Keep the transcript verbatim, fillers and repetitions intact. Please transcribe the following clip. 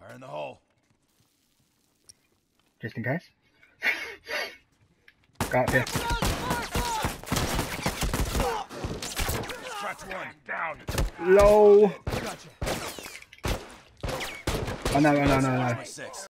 Fire in the hole. Just in case. Go up here. Scratch one. Down. Low. Gotcha. Oh no, no, no, no, no. Six.